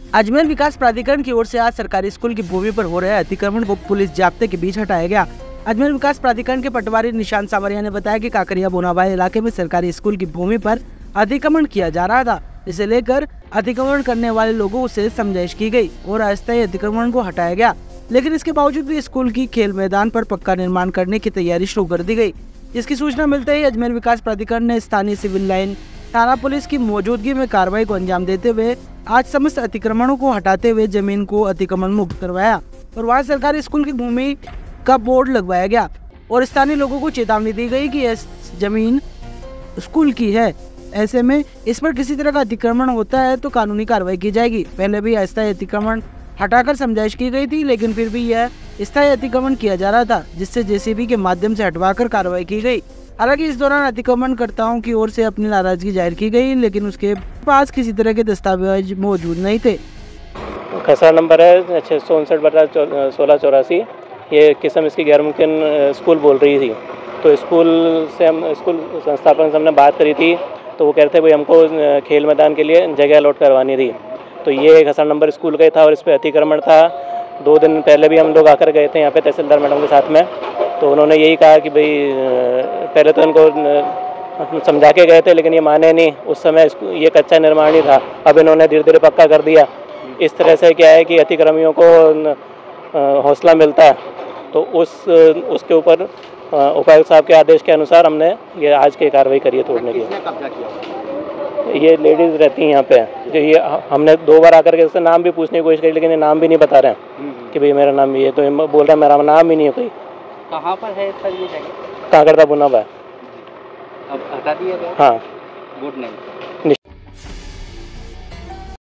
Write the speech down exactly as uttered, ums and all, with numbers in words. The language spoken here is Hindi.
अजमेर विकास प्राधिकरण की ओर से आज सरकारी स्कूल की भूमि पर हो रहे अतिक्रमण को पुलिस जाब्ते के बीच हटाया गया। अजमेर विकास प्राधिकरण के पटवारी निशांत सावरिया ने बताया कि काकरिया बोनाबाई इलाके में सरकारी स्कूल की भूमि पर अतिक्रमण किया जा रहा था। इसे लेकर अतिक्रमण करने वाले लोगों से समझाइश की गई और अस्थायी अतिक्रमण को हटाया गया, लेकिन इसके बावजूद भी स्कूल की खेल मैदान पर पक्का निर्माण करने की तैयारी शुरू कर दी गई। इसकी सूचना मिलते ही अजमेर विकास प्राधिकरण ने स्थानीय सिविल लाइन थाना पुलिस की मौजूदगी में कार्रवाई को अंजाम देते हुए आज समस्त अतिक्रमणों को हटाते हुए जमीन को अतिक्रमण मुक्त करवाया और वहां सरकारी स्कूल की भूमि का बोर्ड लगवाया गया और स्थानीय लोगों को चेतावनी दी गई कि यह जमीन स्कूल की है, ऐसे में इस पर किसी तरह का अतिक्रमण होता है तो कानूनी कार्रवाई की जाएगी। पहले भी अस्थायी अतिक्रमण हटाकर समझाइश की गई थी, लेकिन फिर भी यह स्थायी अतिक्रमण किया जा रहा था, जिससे जेसीबी के माध्यम से हटवाकर कार्रवाई की गई। हालांकि इस दौरान अतिक्रमणकर्ताओं की ओर से अपनी नाराजगी जाहिर की गई, लेकिन उसके पास किसी तरह के दस्तावेज मौजूद नहीं थे। खसरा नंबर है छः सौ उनसठ बटा सोलह चौरासी। ये किस्म इसकी गैर मुमकिन स्कूल बोल रही थी, तो स्कूल से हम स्कूल संस्थापक से हमने बात करी थी, तो वो कह रहे थे भाई हमको खेल मैदान के लिए जगह अलॉट करवानी थी। तो ये खसरा नंबर स्कूल का ही था और इस पर अतिक्रमण था। दो दिन पहले भी हम लोग आकर गए थे यहाँ पे तहसीलदार मैडम के साथ में, तो उन्होंने यही कहा कि भाई पहले तो इनको समझा के गए थे, लेकिन ये माने नहीं। उस समय ये कच्चा निर्माण ही था, अब इन्होंने धीरे धीरे पक्का कर दिया। इस तरह से क्या है कि अतिक्रमियों को हौसला मिलता है, तो उस उसके ऊपर उपायुक्त साहब के आदेश के अनुसार हमने ये आज की कार्रवाई करी है तोड़ने की। ये लेडीज़ रहती हैं यहाँ पे, जो ये हमने दो बार आकर के इससे नाम भी पूछने की कोशिश करी, लेकिन ये नाम भी नहीं बता रहे हैं कि भाई मेरा नाम ये, तो ये बोल रहा है मेरा नाम ही नहीं है कोई। कहाँ पर है सर ये जगह? काकरदा बोनाबाई। अब हटा दिया गया? हाँ। बोर्ड नहीं?